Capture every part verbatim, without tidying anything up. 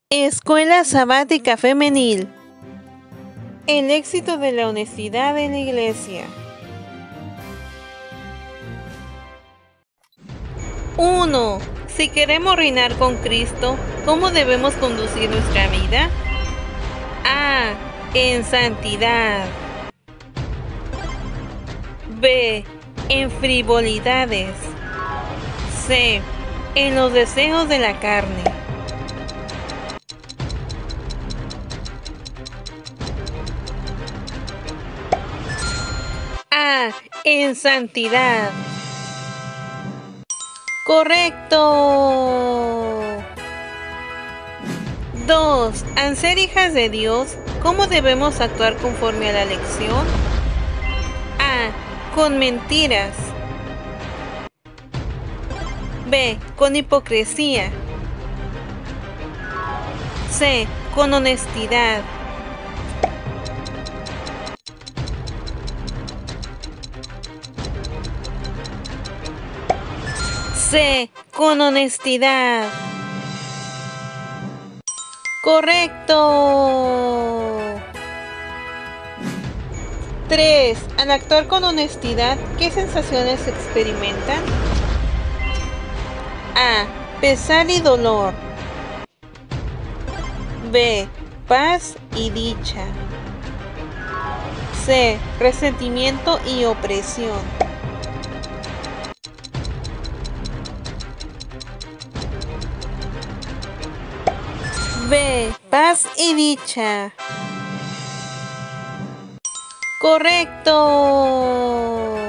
Escuela Sabática Femenil. El éxito de la honestidad en la iglesia. uno. Si queremos reinar con Cristo, ¿cómo debemos conducir nuestra vida? A. En santidad. B. En frivolidades. C. En los deseos de la carne. A. En santidad. Correcto. dos. Al ser hijas de Dios, ¿cómo debemos actuar conforme a la lección? A. Con mentiras. B. Con hipocresía. C. Con honestidad. C. Con honestidad. Correcto. tres. Al actuar con honestidad, ¿qué sensaciones experimentan? A. Pesar y dolor. B. Paz y dicha. C. Resentimiento y opresión. B. Paz y dicha. Correcto.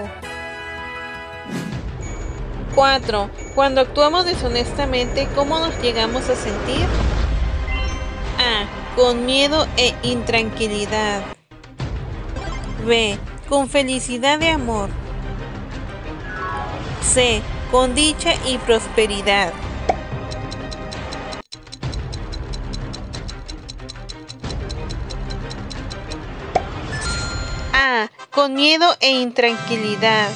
cuatro. Cuando actuamos deshonestamente, ¿cómo nos llegamos a sentir? A. Con miedo e intranquilidad. B. Con felicidad y amor. C. Con dicha y prosperidad. A. Con miedo e intranquilidad.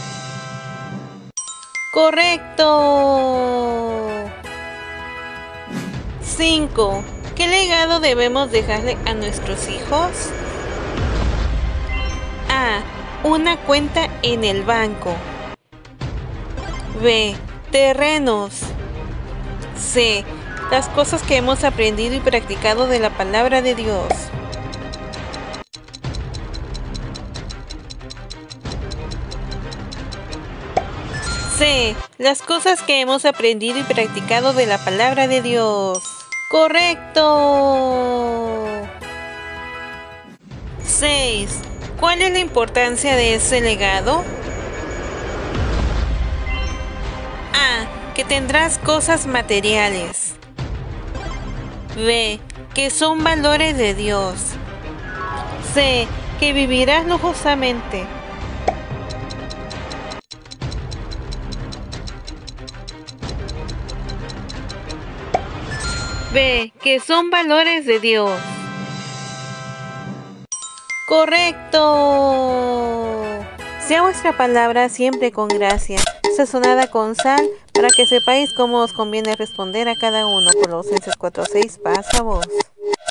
Correcto. cinco. ¿Qué legado debemos dejarle a nuestros hijos? A. Una cuenta en el banco. B. Terrenos. C. Las cosas que hemos aprendido y practicado de la palabra de Dios. C. Las cosas que hemos aprendido y practicado de la palabra de Dios. Correcto. seis. ¿Cuál es la importancia de ese legado? A. Que tendrás cosas materiales. B. Que son valores de Dios. C. Que vivirás lujosamente. B. Que son valores de Dios. Correcto. Sea vuestra palabra siempre con gracia, sazonada con sal, para que sepáis cómo os conviene responder a cada uno. Colosenses cuatro seis, paz a vos.